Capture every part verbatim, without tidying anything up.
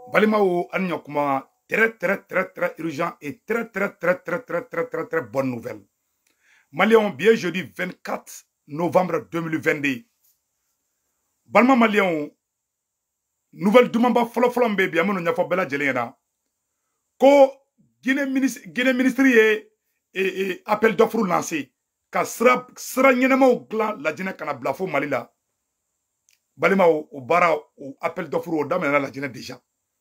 Balimao Anyokuma, très très très très urgent et très très très très très très très très bonne nouvelle. Malion, bien jeudi vingt-quatre novembre deux mille vingt-deux. Balma Malion, nouvelle dumamba folo folo mbé amono nyafo bela jelena. Ko Guinée ministre Guinée ministre et et appel d'offre lancé. Ka sra sra nyenemo glan la Guinée kana blafo Malila. Balima o bara o appel d'offre o damena la Guinée déjà.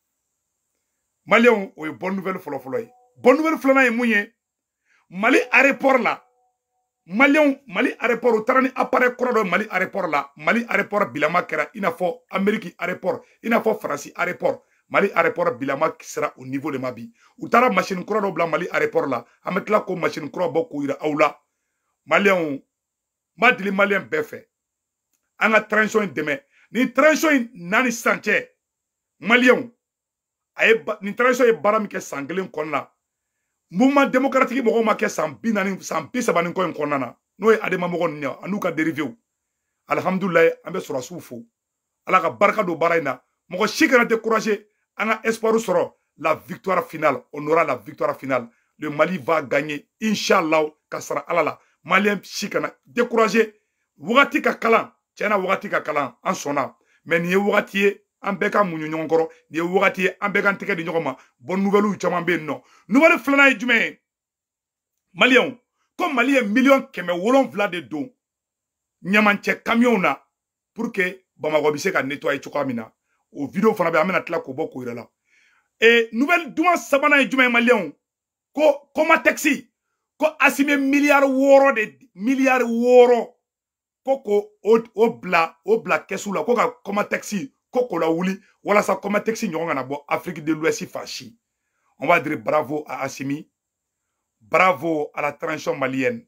Malion o bonne nouvelle folo folo. Bonne nouvelle flana e mounye. Mali aéroport là. Malion, Mali aéroport, au tarani appareil corridor Mali aéroport là, Mali aéroport Bilama kera, il n'a pas Amérique aéroport, il n'a pas France aéroport, Mali aéroport Bilama qui sera au niveau de Mabi. Ou tara machine corridor blanc Mali aéroport là, avec la ko machine corridor beaucoup ira aula. Malion, madili Malien befe. Anga transition demain, ni transition nani sanche. Malion, aye ni transition e barami ke sanglin konna. Mouvement démocratique mogo ma ke san bi nani san bi sabani ko en konana no e adema mogo nya anu ka dérivé alhamdoulillah ambe sura soufo ala ka barka do baraina mogo shikana décourager anga espoir soro la victoire finale on aura la victoire finale le Mali va gagner inshallah kasara alala malien shikana décourager wagati ka kalan tiena wagati ka kalan en sona mais ni wagati Ambeka munyo nyongoro ni wagati ambeka ntike di nyogoma bonne nouvelle ou chama be no nouvelle flana e jume malien comme malien million keme wolon vla de don nyamanche camion na pour que Bamako bi se ka nettoyer chokamina o vidéo fana be amena tla ko boko irala et nouvelle duma sabana e jume malien ko koma taxi ko asime milliard woro de milliard woro ko ko o bla o bla kesula ko ka koma taxi Koko la wuli, voilà ça comme texte n'yonga na bo Afrique de l'Ouest fachi. On va dire bravo à Assimi, bravo à la transition malienne.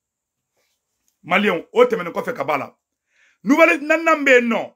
Malien, au temene ko fe kabala. Nouvelle nanambe non.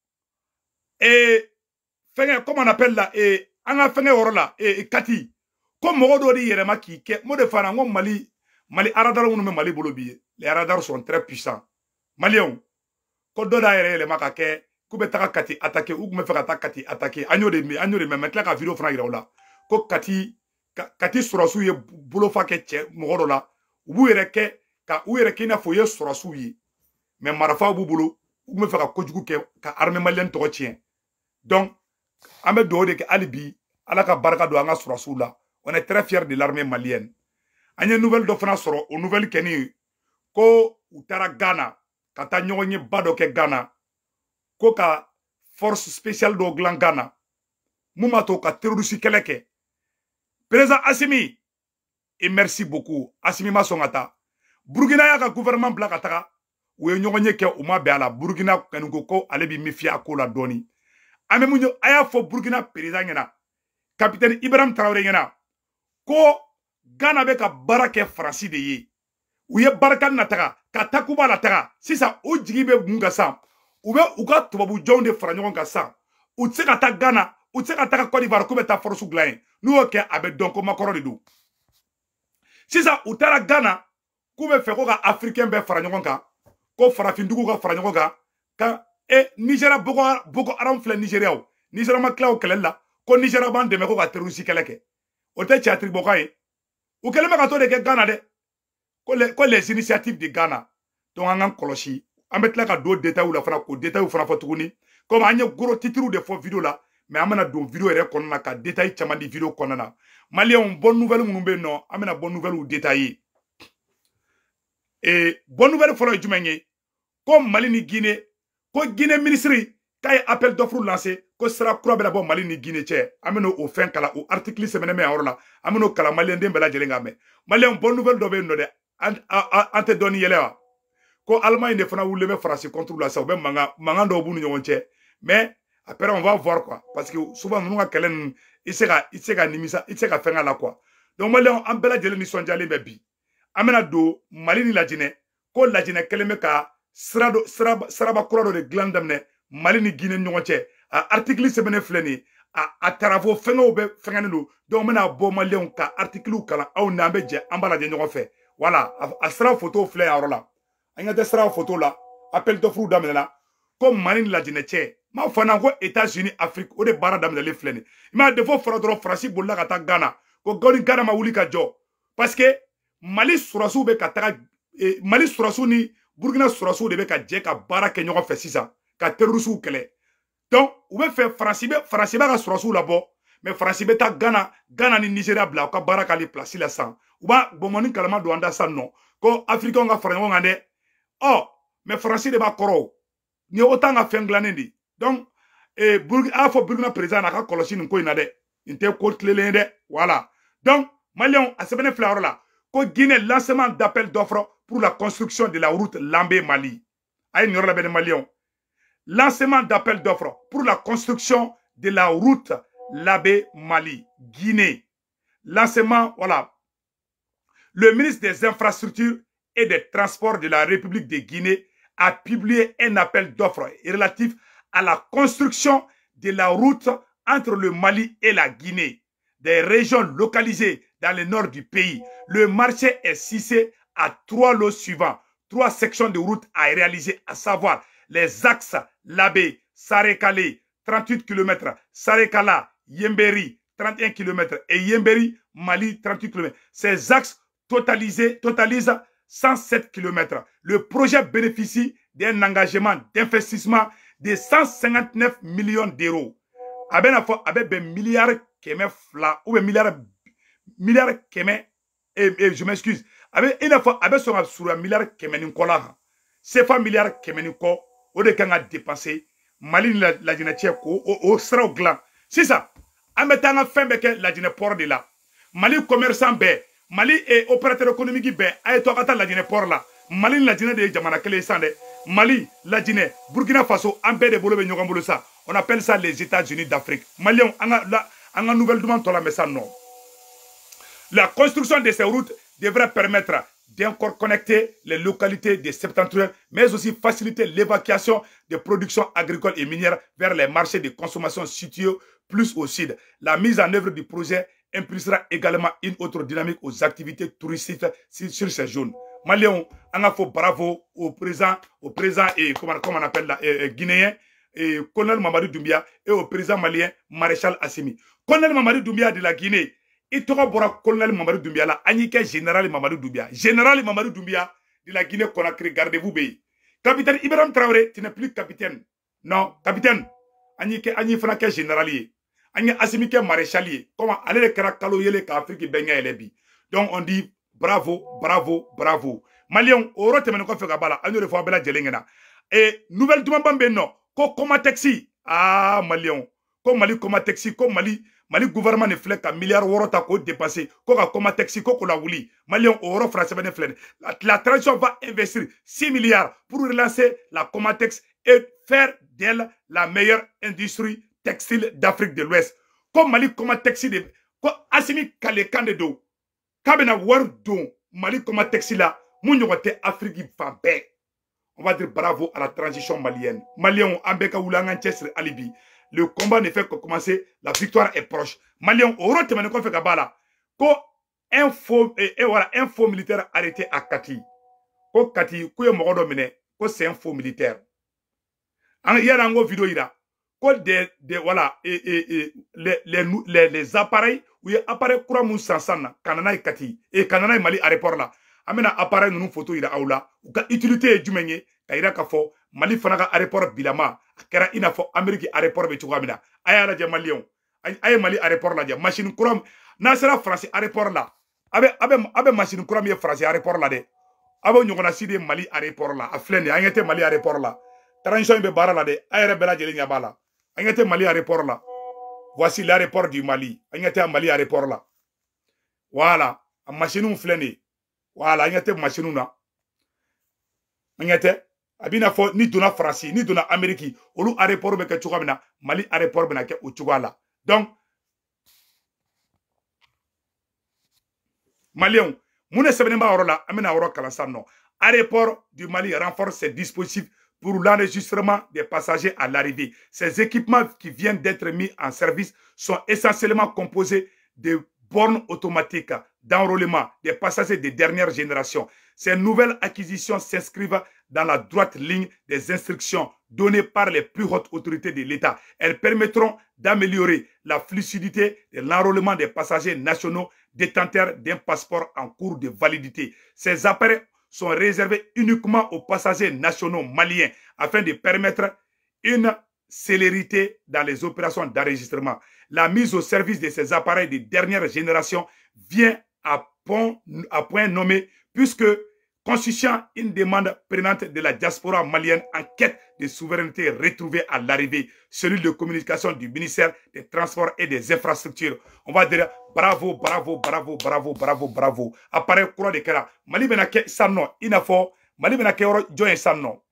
Et fenge comment on appelle là et anga fenge orola et kati. Comme modo di yerema ki ke mode fana ngom Mali Mali aradar wonu me Mali bolobi. Les radars sont très puissants. Malien, ko do da yere le makake Koube taka kati attaqué ou me faire kati attaqué agno de me agno de me mettre la vidéo fana iraola ko kati kati surasu ye bolo fa ke che mogoro la ubu yere ke ka u yere ke na fo ye surasu ye mais marafa bu bolo ou me faire kojugu ke ka armée malienne to tien donc ambe do de ke alibi ala ka baraka do anga surasu la on est très fier de l'armée malienne anya nouvelle do fana soro o nouvelle keni ko utara Ghana kata nyonye bado ke Ghana Koka force spéciale do Glangana Moumato ka terroriste keleke président Assimi et merci beaucoup Assimi Masongata Burkina ya ka gouvernement bla kataka ou nyonye ke uma be ala Burkina kanugo ko alebi mifia ko la doni ame munyo aya fo Burkina président ngena capitaine Ibrahim Traoré ngena ko Ghana be ka barake France de yi ou ye baraka nataka ka takuba la taka sisa o jigibe munga sam ou bien ou ka tubabu jonde de franyon ka sa ou tse ka ta Ghana ou tse ka ta Côte d'Ivoire ko be ta force glain nous ok abe donc ko makoro de do si ça ou tara Ghana ko be fe ko ka africain be franyon ka ko farafindugu ka franyon ka ka e Nigeria boko boko aram fle Nigeria o Nigeria ma klaw kelela ko Nigeria ban de me ko ka terroriste keleke o te chatri bokai ou kelema ka to de ke Ghana de ko les ko les initiatives de Ghana donc angan koloshi Amet la ka do détail ou la fana ko détail ou fana fatuguni comme anya gros titre de faux vidéo là mais amana do vidéo ere konna ka détail chama di vidéo konna malien bonne nouvelle munumbe non amena bonne nouvelle ou détaillé et bonne nouvelle folo jumenye comme Mali ni Guinée ko Guinée ministre kay appel d'offre lancé ko sera crobe la bon Mali ni Guinée che ameno au fin kala au article semaine me orla ameno kala malien dembe la jelenga me malien bonne nouvelle do be no de ante doni yelewa ko Allemagne ne fana wule me France contre la ça ou même manga manga do bu ñu wonche mais après on va voir quoi parce que souvent nous nga kelen isega isega nimisa isega fenga la quoi donc malien en bela jele ni sonjale be bi amena do Mali ni la Guinée ko la Guinée keleme ka srado sraba sraba kurado de glandamne Mali ni Guinée ñu wonche article semaine fleni a a taravo fenga o be fenga no donc mena bo malien ka article kala aw na be je ambala je ñu fait voilà a sra photo flé alors là Anga de sera photo là appel d'offre d'amener là comme Mali la Guinée ma fana ko États-Unis Afrique o de bara daminɛlen filɛ nin i m'a defo fɔra dɔrɔn Faransi bolila ka taa Ghana ko gɔni Ghana ma wuli ka jɔ parce que Mali surasiw bɛ ka taga eh, Mali surasiw ni Burkina surasiw de bɛ ka jɛ ka baara kɛ ɲɔgɔn fɛ sisan ka terrorisiw kɛlɛ donc u bɛ fɛ Faransi bɛ Faransi bɛ ka surasiw labɔ mais Faransi bɛ taa Ghana Ghana ni Nigeria bila u ka baara k'ale place la san u b'a bɔnbɔnni kalama don an da san nɔ ko africains ka fara ɲɔgɔn kan dɛ ɔ mais Faransi de b'a kɔrɔ o ni ye autant ka fɛn dilannen de donc eh, Burkina a fɔ Burkina président n'a ka kɔlɔsi nin ko in na dɛ nin tɛ ko tilelen dɛ voilà donc Maliens a sɛbɛnnen filɛ yɔrɔ la ko Guinée lancement d'appel d'offres pour la construction de la route Lambé-Mali a ye nin yɔrɔ labɛn ni Maliens lancement d'appel d'offres pour la construction de la route Lambé-Mali Guinée lancement voilà le ministre des infrastructures et des transports de la République de Guinée a publié un appel d'offres relatif à la construction de la route entre le Mali et la Guinée, des régions localisées dans le nord du pays. Le marché est scissé à trois lots suivants, trois sections de route à réaliser, à savoir les axes Labé, Sarekale, trente-huit kilomètres, Sarekala, Yemberi, trente et un kilomètres et Yemberi, Mali, trente-huit kilomètres. Ces axes totalisés, totalisent cent sept kilomètres. Le projet bénéficie d'un engagement d'investissement de cent cinquante-neuf millions d'euros. Avec un milliard keme fla ou un milliard milliard keme et, et je m'excuse. Avec une fois avec son sur un milliard keme n'ikola. C'est pas milliard keme n'iko. Au de quand a dépensé Mali la la dînetière ko au sera au gland. C'est ça. En mettant en fin avec la dîner port de là. Mali commerçant bé. Mali est opérateur économique bé. Aye to kata la dîner port là. Mali la dîner de jamana kele sande. Mali, la Guinée, Burkina Faso, en paix de Bolobe Nyogambolosa. On appelle ça les États-Unis d'Afrique. Maliens, on a nouvelle demande sur la messe non. La construction de ces routes devrait permettre d'interconnecter les localités des septentrions, mais aussi faciliter l'évacuation des productions agricoles et minières vers les marchés de consommation situés plus au sud. La mise en œuvre du projet impulsera également une autre dynamique aux activités touristiques sur ces zones. Maliens, on a fait bravo au président, au président et comment, comment on appelle là, et, et, guinéen, et colonel Mamadou Doumbia et au président malien Maréchal Assimi. Colonel Mamadou Doumbia de la Guinée, il t'aura bora colonel Mamadou Doumbia là, Anike général Mamadou Doumbia, général Mamadou Doumbia de la Guinée Conakry, gardez-vous bé. Capitaine Ibrahim Traoré, tu n'es plus capitaine. Non, capitaine. Anike Anike Franke généralier. Anike Assimi ke maréchalier. Comment aller le Karakalo yele ka Afrique benga elebi. Donc on dit bravo, bravo, bravo. Maliens, au rote menu fait gabala, anu le fois bela jelengena. Et nouvelle demande bambe non, ko koma taxi. Ah Maliens, ko Mali koma taxi, ko Mali, Mali gouvernement ne flèque un milliard euro ta ko dépassé, ko ka koma taxi, ko ko la wuli. Maliens, au rote français bene flène. La, la transition va investir six milliards pour relancer la Comatex et faire d'elle la meilleure industrie textile d'Afrique de l'Ouest. Comme Mali Comatex de, ko Assimi Kalekande do. Kabena Wardon, Mali comme taxi là, Mouniote Afrique Fabé. On va dire bravo à la transition malienne. Maliens, Ambeka Oulangan Chesre Alibi. Le combat ne fait que commencer, la victoire est proche. Maliens, au rote menu qu'on fait Gabala. Ko info et, et voilà, un faux militaire arrêté à Kati. Ko Kati, ko ye mogodo mene, ko c'est un faux militaire. Il y a une vidéo là. Ko des, des voilà, et, et, et les, les, les, les appareils, où il y a appareil courant moun sansan, Kanana et Kati, et Kanana et Mali aéroport là. Amena appareil nous photo ira aula, ou ka utilité du menye, ka ira ka fo, Mali fanaga aéroport bilama, kera ina fo Amérique aéroport be chugamina. Aya la Malion, aya Mali aéroport la dia, machine courant, nasera français aéroport là. Abe abe abe machine courant ye français aéroport là de. Abo nyongona sidi Mali aéroport là, aflene, ayete Mali aéroport là. Transition be bara là de, aya bela jeli nyabala. Ayete Mali aéroport là. Voici l'aéroport du Mali. Ayete Mali aéroport là. Voilà, a machine flene. Voilà, il y a des machines là. Il y a des abina fo ni dona France ni dona Amérique. Olu aéroport be ke chugabina, Mali aéroport be na ke o chugala. Donc Maliens, mune sebenema orola, amena oro kalansa non. Aéroport du Mali renforce ses dispositifs pour l'enregistrement des passagers à l'arrivée. Ces équipements qui viennent d'être mis en service sont essentiellement composés de bornes automatiques d'enrôlement des passagers de dernière génération. Ces nouvelles acquisitions s'inscrivent dans la droite ligne des instructions données par les plus hautes autorités de l'État. Elles permettront d'améliorer la fluidité de l'enrôlement des passagers nationaux détenteurs d'un passeport en cours de validité. Ces appareils sont réservés uniquement aux passagers nationaux maliens afin de permettre une célérité dans les opérations d'enregistrement. La mise au service de ces appareils de dernière génération vient à point, à point nommé puisque constituant une demande prenante de la diaspora malienne en quête de souveraineté retrouvée à l'arrivée, cellule de communication du ministère des Transports et des Infrastructures. On va dire bravo, bravo, bravo, bravo, bravo, bravo. Appareil courant de Kera. Mali benake sanno, inafo. Mali benake oro join sanno.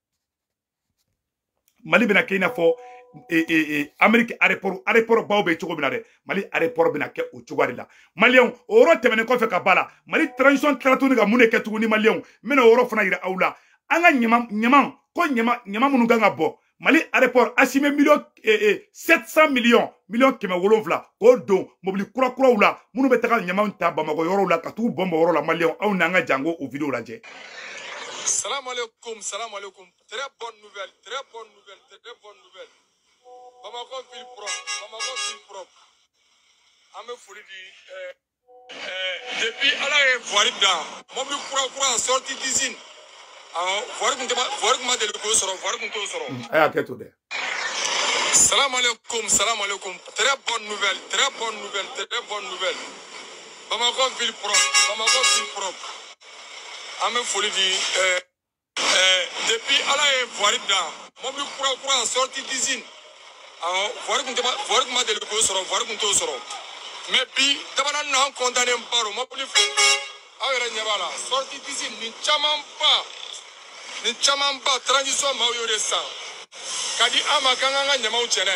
Mali benake inafo. Et, et, et Amérique aéroport aéroport baobe chogo binade Mali aéroport binake o chogari la Malion oro temene ko fe ka bala Mali transition tratuni ga mune ketu ni Malion mena oro fana ira aula anga nyama nyama ko nyama nyama munu ganga bo Mali aéroport asime million et, et sept cents millions millions keme wolonfla ko don mobili kura kura ula munu betaka nyama nta bamako yoro la katu bombo oro la Malion au nanga jango au vidéo la je. Salam alaikum, salam alaikum. Très bonne nouvelle, très bonne nouvelle, très bonne nouvelle. Bamako ville propre, Bamako ville propre. Ame fouli di depuis ala e voiri dan, mobili kura kura sorti d'usine. Ah, voiri kunte ma voiri kuma deli ko soro, voiri kunte soro. Aya keto de. Salam alaikum, salam alaikum. Très bonne nouvelle, très bonne nouvelle, très bonne nouvelle. Bamako ville propre, Bamako ville propre. Ame fouli di depuis ala e voiri dan, mobili kura kura sorti d'usine. Ah, voiri kunte ma voiri kuma deli ko soro, voiri kunte soro. Mais bi tabana nan condamné mbaro mobili fo awere nyabala sorti d'usine ni chaman ba ni chaman ba transition ma yo de sa kadi ama kanga nyama uchene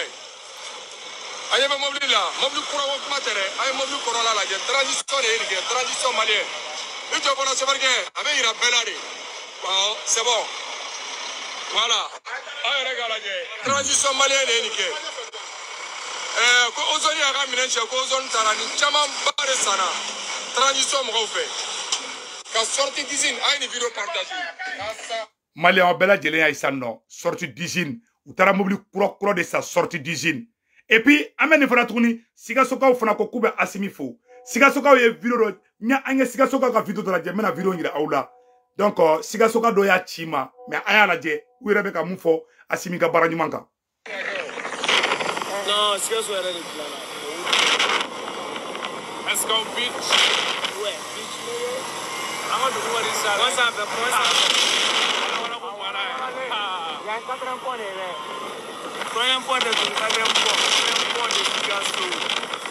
aye be mobili la mobili kura wo kuma tere aye mobili kora la la je transition de ri transition malien e to bona se barke abe ira belari bon c'est bon voilà awere gala je transition malien de ni ke eh ko ozoni aga minenche ko ozoni tarani chaman bare sana transition mo fait ka sorti d'usine ay ni vidéo partager kasa Malien bela jelen ya isanno sorti d'usine utara mobili kura kura de sa sortie d'usine et puis amene fana tuguni siga soka fana ko kube asimi fo siga soka ye vidéo nya anya siga soka ka vidéo la je mena vidéo ngira aula donc siga soka do ya chima mais aya la je wire be ka mu fo asimi ka bara nyumanka. Non, c'est quoi là? Est-ce qu'on pitch? Ouais, pitch. On va devoir dire ça. Moi, ça fait point ça. Il y a quatrième point de troisième point de quatrième point. Quatrième point de Picasso.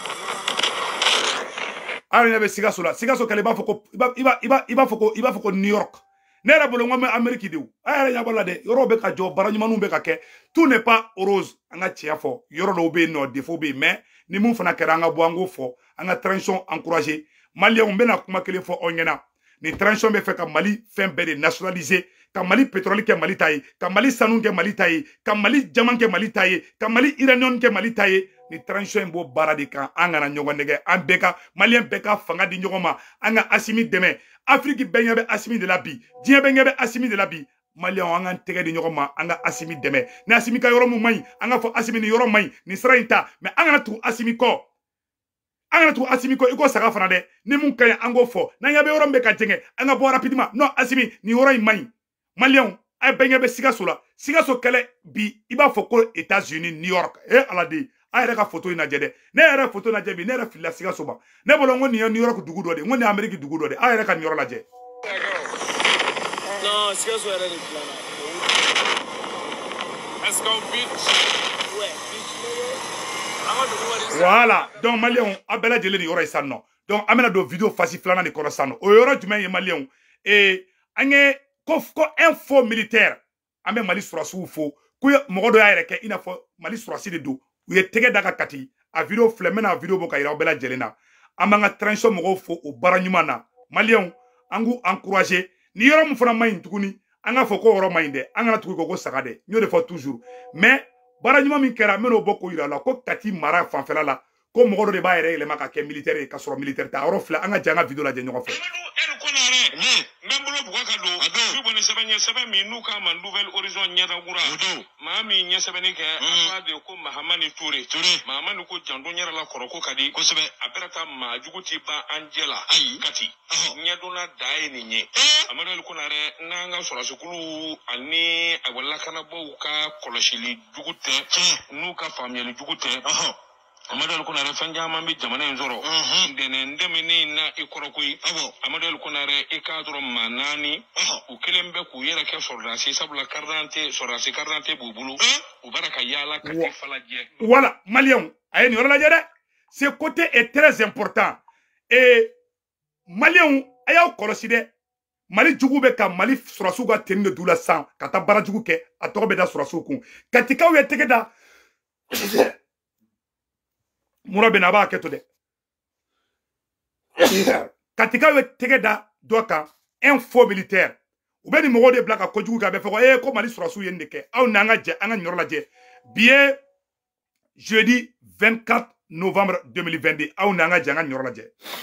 Ah, il y avait Sigaso là. Sigaso, il va faut il va il va il va il va faut il va faut New York. Nera bolo ngome Amérique de où? Ah, il y a pas là de. Yoro beka jo barani manu beka ke. Tout n'est pas rose. Anga tia fo. Yoro no be no défaut be mais ni mun fana kera anga boango fo. Anga transition encourager. Malien on bena kuma kele fo onyena. Ni transition be fait ka Mali fin be de nationaliser. Ka Mali pétrole ke Mali taye. Ka Mali sanun ke Mali taye. Ka Mali diamant ke Mali taye. Ka Mali uranium ke Mali taye. Ni transition bo baradi kan anga na nyogo nege. An beka Malien beka fanga di nyogo ma. Anga asimi deme. Afrique benye be asimi de la bi. Dien benye be asimi de la bi. Malien anga tege di nyogoma anga asimi deme. Ni asimi ka yoro mu mai. Anga fo asimi ni yoro mai. Ni sra inta. Me anga na tu asimi ko. Anga na tu asimi ko. Iko saka fana de. Ni mun kaya ango fo. Na yabe yoro mbeka jenge. Anga bo rapidement. Non asimi ni yoro mai. Malien ay benye be Sigaso la. Sigaso kele bi. Iba fo ko États-Unis, New York. Eh aladi. Ayere ka photo ina jede ne yere photo na jebi ne yere fila Sigaso ba ne bolo ngoni New York dugu do de ngoni Amerique dugu do de ayere ka New York la je non Sigaso yere de plan est-ce qu'on pitch ouais pitch voilà donc malien abela jele ni yoro isanno donc amena do vidéo facile flana ni kono sanno o yoro jumen ye malien et anye ko ko info militaire ame Mali surasu fo ku mo do ayere ke ina fo Mali surasi de do u ye tege daga kati a vidéo flemena vidéo boka ira bela jelena amanga transition mo fo o baranyuma na malien angu encourager ni yoro mu fana mayin tuguni anga fo ko yoro mayin de anga na tugu ko sagade nyo de fo toujours mais baranyuma min kera meno boko ira la ko kati mara fanfela la ko mo do de ba ere le maka ke militaire ka soro militaire ta oro fla anga janga vidéo la je nyoko fo nare même bolo buka ka do bi boni sebe nye sebe mi nu ka man nouvelle horizon nyata gura ma mi nye sebe ni ke afa de ko Mahamani Touré Mahamani ko jando nyara la koroko kadi ko sebe aperata ma juguti ba Angela ayi kati nyadona dae ni nye amadol ko nare nanga sura sukulu ani awala kana bo ka koloshili jugute nu ka famiyali jugute amadol ko nare fanja mambi jamana nzoro dene ndemini na ikorokoi amadol ko nare ikadro manani ukelembe ku yera ke sorrasi sabula carte sorrasi carte bubulu ubaraka yala kati falaje voilà malien ayen yoro la jere ce côté est très important et malien ayaw koloside mali jugu be ka mali surasu ga tenne dula san kata bara jugu ke atobe da surasu kun katika we tegeda mura be na ba keto de katika we tegeda doka info militaire ou bien numéro de black à Kodjou Gabe fait eh comme Ali sur la souille ndeke au nanga je anga nyoro la je bien jeudi vingt-quatre novembre deux mille vingt-deux au nanga je anga nyoro la je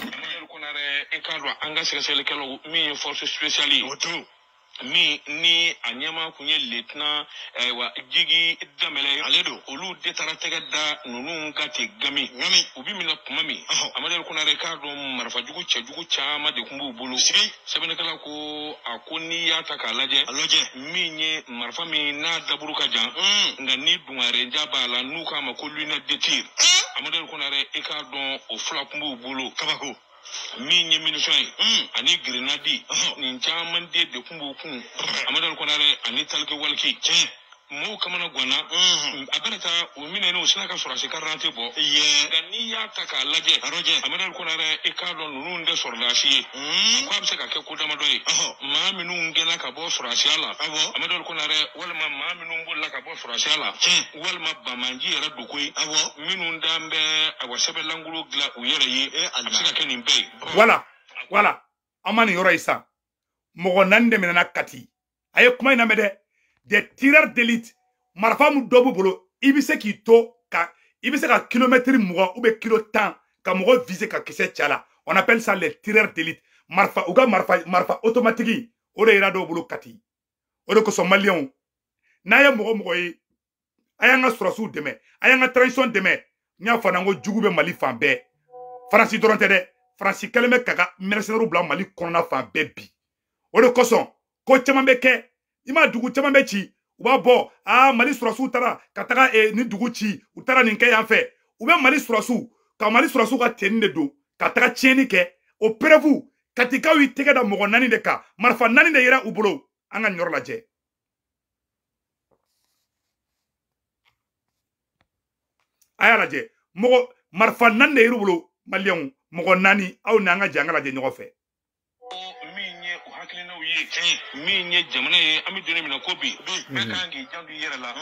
encadre anga sekele kelo mi force spéciale auto mi ni anyama kunye lieutenant eh, wa jigi damele aledo olu detara tegada nunu ngati gami ngami ubi mina kumami amadel kuna rekardo marfa jugu che jugu chama de kumbu bulu sibi sebene kala ko akoni ya takalaje aloje mi nye marfa mi na daburu kajan mm. nga ni dungare jabala nuka makolu na detir amadel kuna re ekardo o fla kumbu bulu kabako mi nye munition mm. ani grenade uh-huh. ni chaman de de kumbu kun amadal konare ani talke walki che mo kamana gwana mm. abenata o mine no sina ka sura se karante bo ye ni ya taka laje roje amadal konare e kadon nunu de sorlasi mm. ko amse ka ke ko dama doy uh-huh. ma minu ngena ka bo sura si ala abo amadal konare wal ma ma minu bo la ka bo sura si ala che wal ma ba manji era do koy abo minu ndambe awa sebe langulu gla u yere yi e amse ka ni be voilà voilà amani yoro isa mogo nande menana kati aye kuma ina mede des tireurs d'élite marfa mu dobu bolo ibise ki to ka ibise ka kilomètre mogo ou be kilo temps ka mogo viser ka kese chala on appelle ça les tireurs d'élite marfa uga marfa marfa automatique o de ira do bolo kati o de ko somalien na ya mogo mogo yi ayanga surasu deme ayanga transition deme nya fana ngo jugube mali fambe France doronte de France kaleme kaka mercenaire blanc mali konna fa bebi o de koson ko chama beke ima dugu chama bechi uba bo ah mali surasu tara kataka e ni dugu chi utara ninke yanfe ube mali surasu ka mali surasu ka tenne do kataka cheni ke o prevu katika wi tege da mogo nani de ka marfa nani de yera ubolo anga nyor la je aya la je mogo marfa nani de yera ubolo malion mogo nani au nanga jangala je nyogo fe minye o hakile no yi minye jamana ye ami doni mina kobi be kangi jandu yere la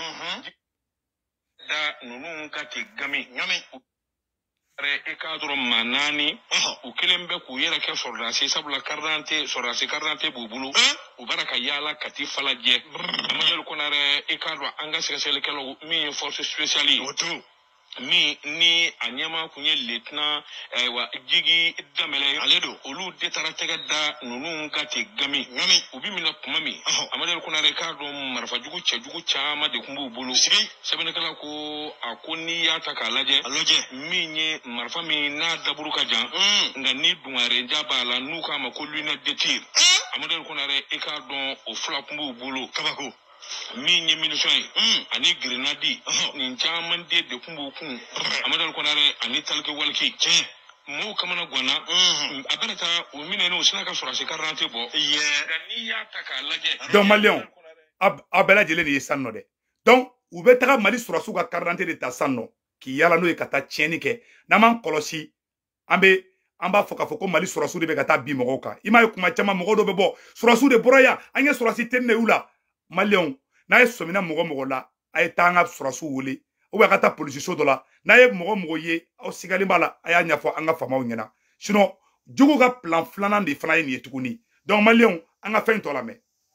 da nunu kati gami ngami re ekadro manani o kelembe ku yere ke sorrasi sabula carte sorrasi carte bubulu o baraka yala kati falaje amadel konare ekadro anga sekele kelo mi force spéciale auto mi ni anyama kunye lieutenant eh, wa jigi damele aledo olu detara tegada nunu ngati gami ngami ubi mina kumami amadel kuna rekardo marfa jugu che jugu chama de kumbu bulu sibi sebene kala ko akoni ya takalaje aloje mi nye marfa mi na daburu kajan mm. nga ni dungare jabala nuka makolu na detir amadel kuna re ekardo o fla kumbu bulu kabako mi nye munition mm. ani grenade uh-huh. ni chaman de de kumbu kun amadal konare ani talke walki che mo kamana gwana mm. abenata o mine no sina ka sura se karante bo ye ni ya taka laje donc malion ab abela jele ni sanno de donc u be taga mali sura su ka karante de ta sanno ki yala no e kata cheni ke na man kolosi ambe amba foka foko mali sura su de be kata bi mogo ka ima kuma chama mogo do be bo sura su de boroya anya sura si tenne ula malion na ye somina mogo mogo la ay tanga surasu wuli ou ka ta police so do la na ye mogo mogo ye o sigali bala aya nyafo anga famaw nyena sinon jugu ka plan flanan de fana ye ni tukuni donc malion anga fein to la me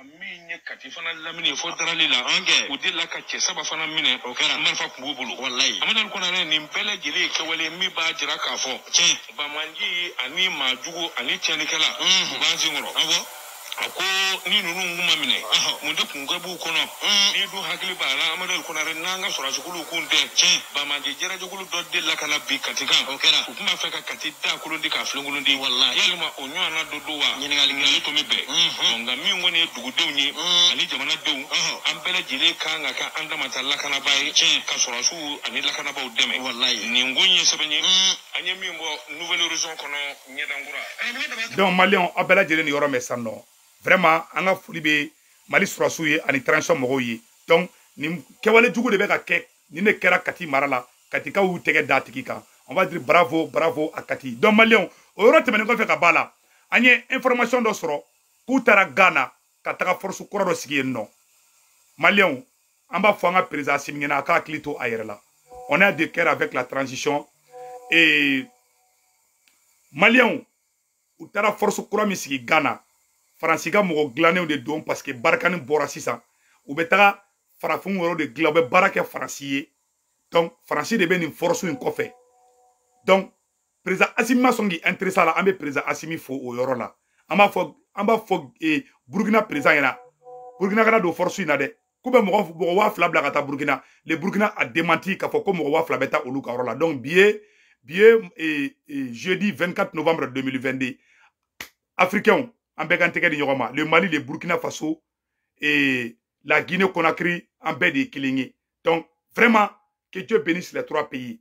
min kati fana lamine fo darali la ange o de la ka che saba fana mine o kera marfa kubulu wallahi amadal ko na ni bele jeli ke wale mi ba jira ka fo ba manji ani majugo ani chenikala ba zingoro abo ako ni nunu nguma mine munde kungabu kono ni du hakili bala amadal ko na nanga sura jukulu kunde ba manji jira jukulu do de la kana bi katika o kera kuma feka katita kulundi ka flungulundi wallahi yalima onyo ana dodowa nyingali ngali to mebe nga mi ngone dugudewnyi ani jamana dew am bele jile kanga ka anda matalla kana bay ka sura su ani la kana baw deme wallahi ni ngonye sebenye anye mi mbo nouvelle horizon kono nyedangura donc malien abela jile ni yoro mesano vraiment anga fulibe mali sura su ye ani transition mogo yi donc ni kewale jugu de be ka ke ni ne kera kati marala kati ka wu tege datiki ka on va dire bravo bravo à kati donc malien o yoro temene ko fe ka bala anye information do soro ku tara Ghana ka taga force kura do sigi no malien on va fanga président simingena ka klito ayerla on a de cœur avec la transition et malien u tara force kura mi sigi Ghana Fransiga mogo glané de don parce que Barkani bora sisa ou betaga farafun woro de glabe barake francier donc français de ben une force une kofe donc président Assimi songi intéressant la ambe président Assimi fo o yoro la amba fo amba fo e Burkina président yana Burkina kana do force ina de kube mogo mogo wa flabla kata Burkina le Burkina a démenti ka fo ko mogo wa flabeta olu ka la donc billet billet et, et jeudi vingt-quatre novembre deux mille vingt-deux africain en Bégantéke de Yoroma, le Mali, le Burkina Faso et la Guinée-Conakry en baie de Kilingi. Donc, vraiment, que Dieu bénisse les trois pays.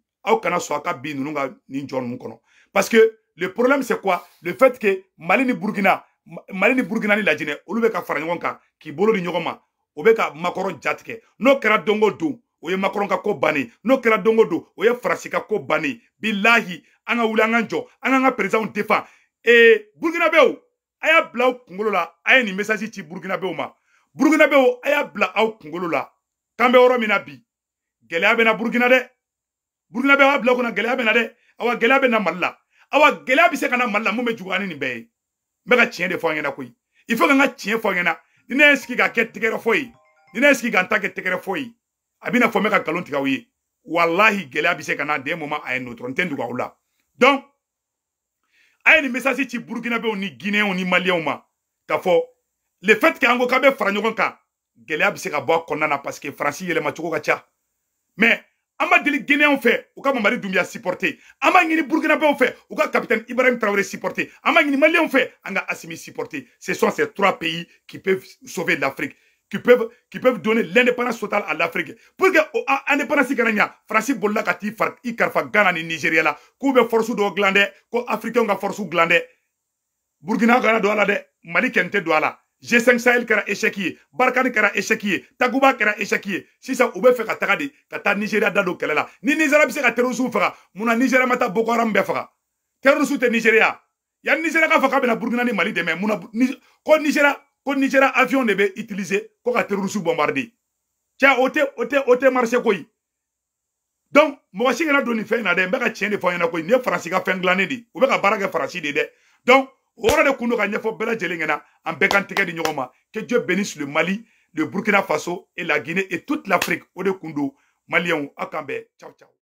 Parce que le problème, c'est quoi? Le fait que Mali ni Burkina, Mali ni Burkina ni la Guinée, ou le Farangonka, qui bolo ni Yoroma, ou le Macron Jatke, no kera dongo do, ou ye Macron ka ko bani, no kera dongo do, ou ye Frasika ko bani, billahi, anga ulanganjo, anga président défend. Et Burkina Béo, aya bla kungolo la aya ni message ti Burkina Béo ma Burkina Béo aya bla aw kungolo la kambe oro mina bi gelea be na Burkina de Burkina Béo bla ko na gelea be na de awa gelea be na malla awa gelea bi se kana malla mo me jugani ni be me ka tien de fo ngena koy il faut que nga tien fo ngena dina eski ga ket tikere foyi dina eski ga ntake tikere foyi abina fo me ka galon tika wi wallahi gelea bi se kana de moment ay notre ntendu ko la donc aye ni message ci Burkina Béo ni Guinéen ni Malien ma ka fo le fait que ango kabe fara nyogon ka gelea bi se ka bo konnana parce que Franci yele ma choko ka cha mais amba deli Guinéen fait ou ka Mamadi Doumbia supporter amba ngini Burkina Béo fait ou ka capitaine Ibrahim Traoré supporter amba ngini Malien fait anga Assimi supporter ce sont ces trois pays qui peuvent sauver l'Afrique qui peuvent qui peuvent donner l'indépendance totale à l'Afrique pour que l'indépendance garania Francis Bolla kati far ikarfa Ghana ni Nigeria la ko be force do glande ko africain ga force glande Burkina Ghana do ala de Mali kente do ala G cinq Sahel kara échec Barkani kara échec Takuba kara échec si ça oube fait ka taga de kata Nigeria dado kelela ni Nigeria bi se ka terrorisme fera muna Nigeria mata Boko Haram be fera terrorisme te Nigeria ya Nigeria ka faka be na Burkina ni Mali de mais muna ko Nigeria ko Nigeria avion de be utiliser ko ka terrorisme bombarder tia ote ote ote marché koy donc mo wasi ngana doni fe na de mbeka tiende fo yana koy ne France ka fenglane di ou be ka baraka France de de donc ora de kundo ka nyefo bela jelengena en bekantike di nyogoma que Dieu bénisse le Mali, le Burkina Faso et la Guinée et toute l'Afrique. Ode kundo malien akambe ciao ciao.